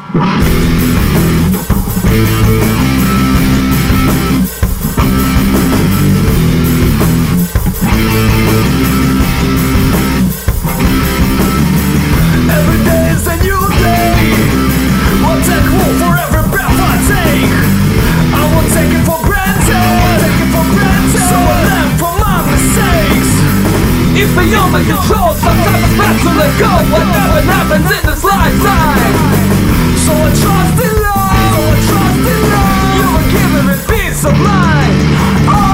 Every day is a new day. I'll take one for every breath I take. I won't take it for granted. So I learn from my mistakes. It's beyond my control, sometimes it's best to let go. Whatever happens in this lifetime, So I trust in love. you were given me peace of mind.